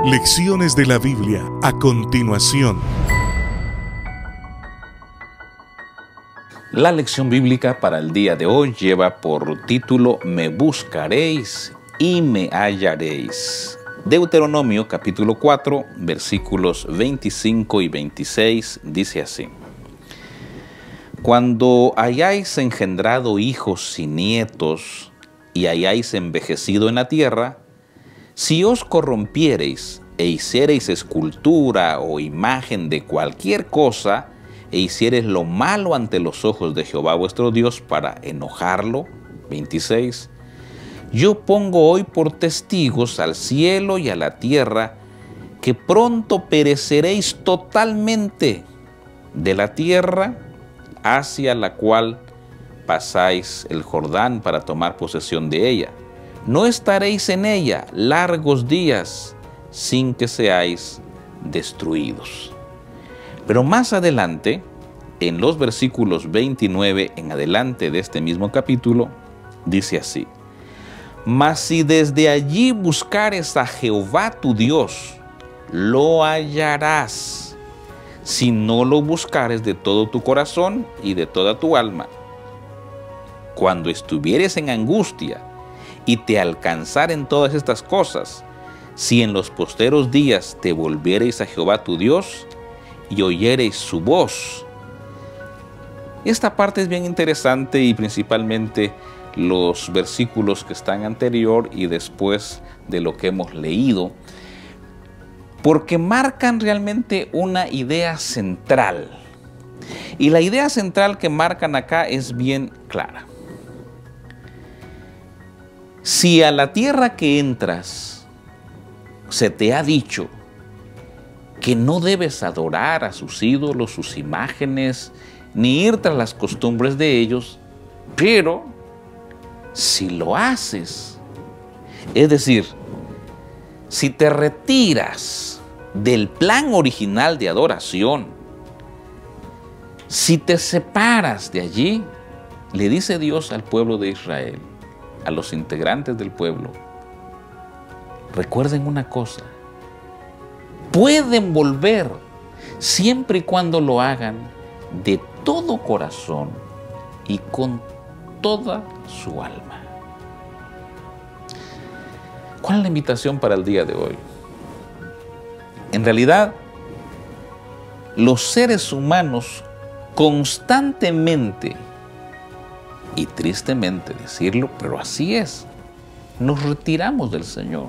Lecciones de la Biblia a continuación. La lección bíblica para el día de hoy lleva por título Me buscaréis y me hallaréis. Deuteronomio capítulo 4, versículos 25 y 26 dice así: Cuando hayáis engendrado hijos y nietos y hayáis envejecido en la tierra, si os corrompiereis e hiciereis escultura o imagen de cualquier cosa, e hiciereis lo malo ante los ojos de Jehová vuestro Dios para enojarlo, 26, yo pongo hoy por testigos al cielo y a la tierra, que pronto pereceréis totalmente de la tierra hacia la cual pasáis el Jordán para tomar posesión de ella. No estaréis en ella largos días sin que seáis destruidos. Pero más adelante, en los versículos 29 en adelante de este mismo capítulo, dice así: Mas si desde allí buscares a Jehová tu Dios, lo hallarás, si no lo buscares de todo tu corazón y de toda tu alma. Cuando estuvieres en angustia y te alcanzaren todas estas cosas, si en los posteros días te volviereis a Jehová tu Dios y oyereis su voz. Esta parte es bien interesante, y principalmente los versículos que están anterior y después de lo que hemos leído, porque marcan realmente una idea central. Y la idea central que marcan acá es bien clara. Si a la tierra que entras se te ha dicho que no debes adorar a sus ídolos, sus imágenes, ni ir tras las costumbres de ellos, pero si lo haces, es decir, si te retiras del plan original de adoración, si te separas de allí, le dice Dios al pueblo de Israel, a los integrantes del pueblo, recuerden una cosa: pueden volver siempre y cuando lo hagan de todo corazón y con toda su alma. ¿Cuál es la invitación para el día de hoy? En realidad, los seres humanos constantemente, y tristemente decirlo, pero así es, nos retiramos del Señor.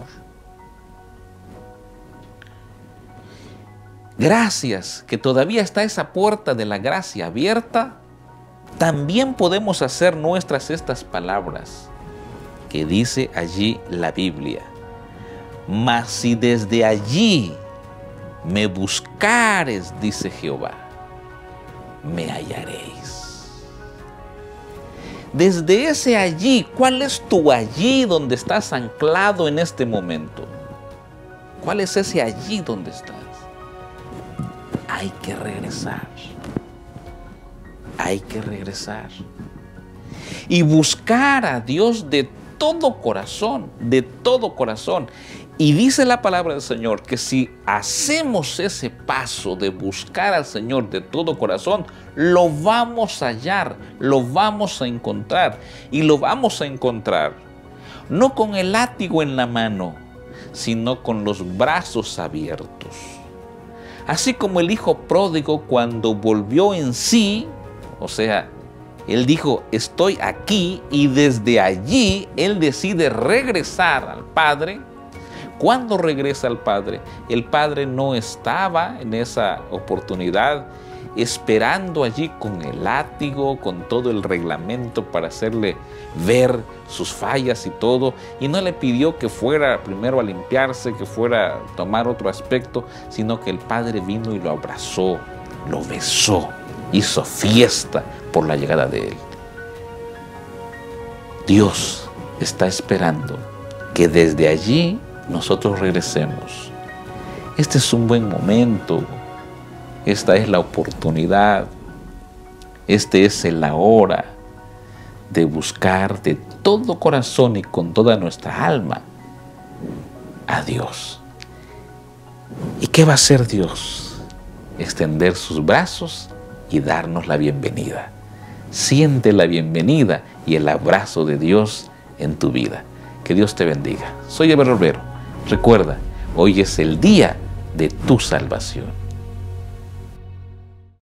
Gracias que todavía está esa puerta de la gracia abierta, también podemos hacer nuestras estas palabras que dice allí la Biblia: Mas si desde allí me buscares, dice Jehová, me hallaréis. Desde ese allí, ¿cuál es tu allí donde estás anclado en este momento? ¿Cuál es ese allí donde estás? Hay que regresar. Hay que regresar. Y buscar a Dios de todo corazón, de todo corazón. Y dice la palabra del Señor que si hacemos ese paso de buscar al Señor de todo corazón, lo vamos a hallar, lo vamos a encontrar. Y lo vamos a encontrar no con el látigo en la mano, sino con los brazos abiertos. Así como el hijo pródigo, cuando volvió en sí, o sea, él dijo, estoy aquí, y desde allí él decide regresar al Padre. Cuando regresa al Padre, el Padre no estaba en esa oportunidad esperando allí con el látigo, con todo el reglamento para hacerle ver sus fallas y todo, y no le pidió que fuera primero a limpiarse, que fuera a tomar otro aspecto, sino que el Padre vino y lo abrazó, lo besó, hizo fiesta por la llegada de él. Dios está esperando que desde allí nosotros regresemos. Este es un buen momento. Esta es la oportunidad. Este es la hora de buscar de todo corazón y con toda nuestra alma a Dios. ¿Y qué va a hacer Dios? Extender sus brazos y darnos la bienvenida. Siente la bienvenida y el abrazo de Dios en tu vida. Que Dios te bendiga. Soy Eber Olvero. Recuerda, hoy es el día de tu salvación.